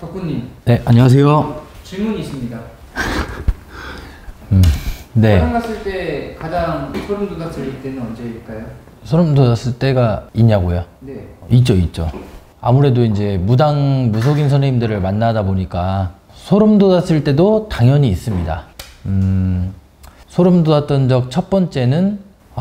덕구님. 네, 안녕하세요. 질문이 있습니다. 네. 촬영 갔을 때 가장 소름 돋았을 때는 언제일까요? 소름 돋았을 때가 있냐고요? 네. 있죠. 아무래도 이제 무속인 선생님들을 만나다 보니까 소름 돋았을 때도 당연히 있습니다. 소름 돋았던 적 첫 번째는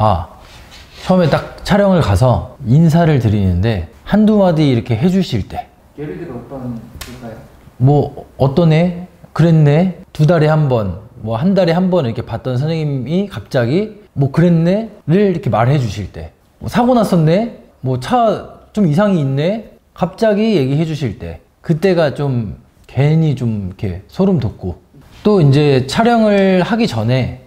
처음에 딱 촬영을 가서 인사를 드리는데 한두 마디 이렇게 해주실 때, 예를 들어 어떤 걸까요? 뭐 어떤 애 그랬네, 두 달에 한 번, 뭐 한 달에 한 번 이렇게 봤던 선생님이 갑자기 뭐 그랬네를 이렇게 말해 주실 때, 뭐 사고 났었네, 뭐 차 좀 이상이 있네, 갑자기 얘기해 주실 때, 그때가 좀 괜히 좀 이렇게 소름 돋고, 또 이제 촬영을 하기 전에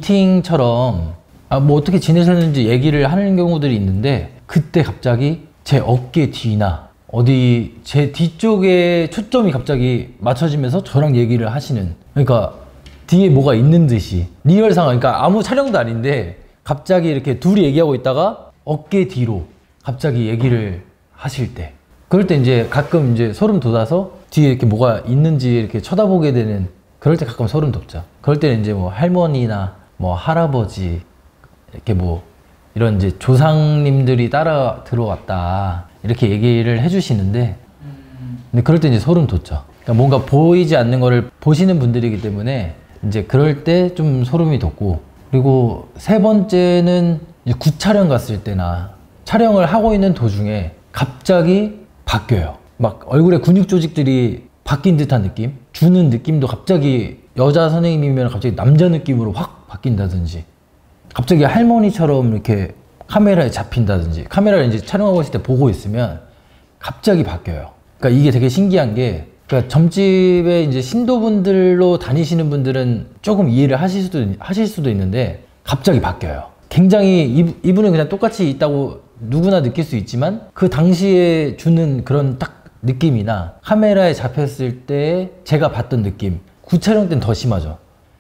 미팅처럼 뭐 어떻게 지내셨는지 얘기를 하는 경우들이 있는데, 그때 갑자기 제 어깨 뒤나 어디 제 뒤쪽에 초점이 갑자기 맞춰지면서 저랑 얘기를 하시는, 그러니까 뒤에 뭐가 있는 듯이 리얼 상황, 그러니까 아무 촬영도 아닌데 갑자기 이렇게 둘이 얘기하고 있다가 어깨 뒤로 갑자기 얘기를 하실 때, 그럴 때 이제 가끔 이제 소름 돋아서 뒤에 이렇게 뭐가 있는지 이렇게 쳐다보게 되는, 그럴 때 가끔 소름 돋죠. 그럴 때는 이제 뭐 할머니나 뭐 할아버지 이렇게 뭐 이런 이제 조상님들이 따라 들어왔다 이렇게 얘기를 해주시는데, 근데 그럴 때 이제 소름 돋죠. 그러니까 뭔가 보이지 않는 거를 보시는 분들이기 때문에 이제 그럴 때 좀 소름이 돋고, 그리고 세 번째는 이제 굿촬영 갔을 때나 촬영을 하고 있는 도중에 갑자기 바뀌어요. 막 얼굴에 근육 조직들이 바뀐 듯한 느낌? 주는 느낌도 갑자기 여자 선생님이면 갑자기 남자 느낌으로 확 바뀐다든지, 갑자기 할머니처럼 이렇게 카메라에 잡힌다든지, 카메라를 이제 촬영하고 있을 때 보고 있으면 갑자기 바뀌어요. 그러니까 이게 되게 신기한 게, 그러니까 점집에 이제 신도분들로 다니시는 분들은 조금 이해를 하실 수도 있는데, 갑자기 바뀌어요. 굉장히 이분은 그냥 똑같이 있다고 누구나 느낄 수 있지만, 그 당시에 주는 그런 딱 느낌이나 카메라에 잡혔을 때 제가 봤던 느낌, 굿촬영 때는 더 심하죠.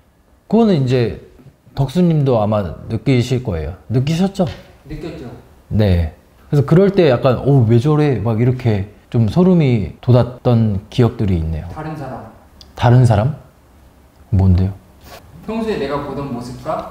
그거는 이제 덕수님도 아마 느끼실 거예요. 느끼셨죠? 느꼈죠. 네. 그래서 그럴 때 약간 왜 저래? 막 이렇게 좀 소름이 돋았던 기억들이 있네요. 다른 사람. 다른 사람? 뭔데요? 평소에 내가 보던 모습과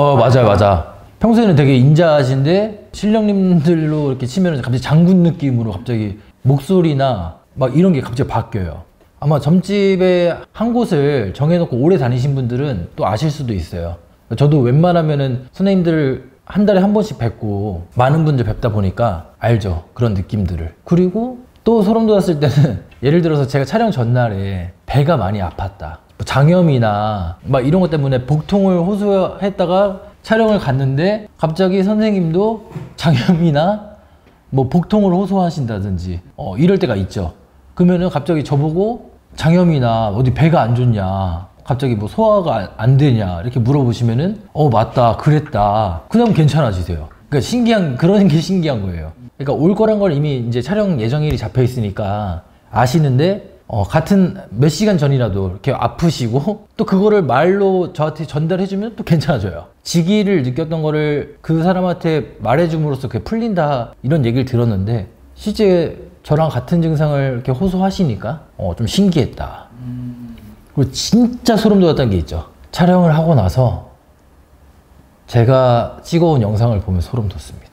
맞아. 평소에는 되게 인자하신데 신령님들로 이렇게 치면 갑자기 장군 느낌으로 갑자기 목소리나 막 이런 게 갑자기 바뀌어요. 아마 점집에 한 곳을 정해놓고 오래 다니신 분들은 또 아실 수도 있어요. 저도 웬만하면은 선생님들 한 달에 한 번씩 뵙고 많은 분들 뵙다 보니까 알죠, 그런 느낌들을. 그리고 또 소름 돋았을 때는 예를 들어서 제가 촬영 전날에 배가 많이 아팠다, 장염이나 막 이런 것 때문에 복통을 호소했다가 촬영을 갔는데 갑자기 선생님도 장염이나 뭐 복통을 호소하신다든지 이럴 때가 있죠. 그러면은 갑자기 저보고 장염이나 어디 배가 안 좋냐, 갑자기 뭐 소화가 안 되냐 이렇게 물어보시면은 맞다, 그랬다, 그 다음 괜찮아지세요. 그러니까 그런 게 신기한 거예요. 그러니까 올 거란 걸 이미 이제 촬영 예정일이 잡혀 있으니까 아시는데, 같은 몇 시간 전이라도 이렇게 아프시고 또 그거를 말로 저한테 전달해주면 또 괜찮아져요. 지기를 느꼈던 거를 그 사람한테 말해줌으로써 그게 풀린다, 이런 얘기를 들었는데 실제 저랑 같은 증상을 이렇게 호소하시니까 좀 신기했다. 그리고 진짜 소름 돋았던 게 있죠. 촬영을 하고 나서 제가 찍어온 영상을 보면 소름 돋습니다.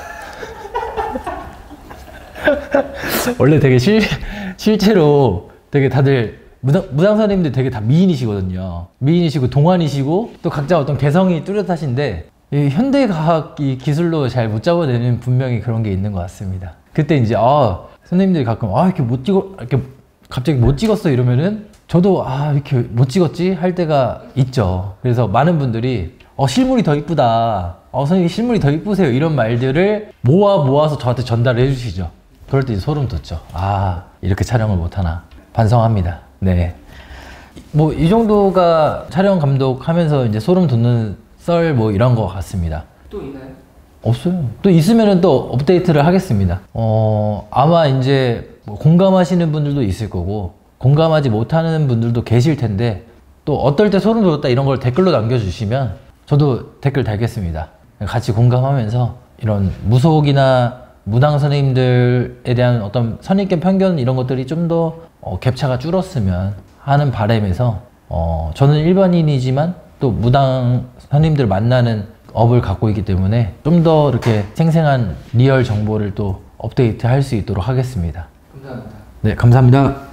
원래 되게 실제로 되게 다들 무당 선생님들 되게 다 미인이시거든요. 미인이시고 동안이시고 또 각자 어떤 개성이 뚜렷하신데, 이 현대과학 이 기술로 잘 못 잡아내는 분명히 그런 게 있는 것 같습니다. 그때 이제 선생님들이 가끔 이렇게 갑자기 못 찍었어 이러면은 저도 이렇게 못 찍었지 할 때가 있죠. 그래서 많은 분들이 실물이 더 이쁘다, 선생님 실물이 더 이쁘세요, 이런 말들을 모아서 저한테 전달을 해주시죠. 그럴 때 이제 소름 돋죠. 이렇게 촬영을 못하나 반성합니다. 네. 뭐 이 정도가 촬영 감독하면서 이제 소름 돋는 썰 뭐 이런 거 같습니다. 또 있나요? 없어요. 또 있으면은 또 업데이트를 하겠습니다. 아마 이제 뭐 공감하시는 분들도 있을 거고 공감하지 못하는 분들도 계실 텐데, 또 어떨 때 소름 돋았다 이런 걸 댓글로 남겨주시면 저도 댓글 달겠습니다. 같이 공감하면서 이런 무속이나 무당 선생님들에 대한 어떤 선입견, 편견 이런 것들이 좀 더 갭차가 줄었으면 하는 바람에서 저는 일반인이지만 또 무당 선생님들 만나는 업을 갖고 있기 때문에 좀 더 이렇게 생생한 리얼 정보를 또 업데이트 할 수 있도록 하겠습니다. 감사합니다. 네, 감사합니다.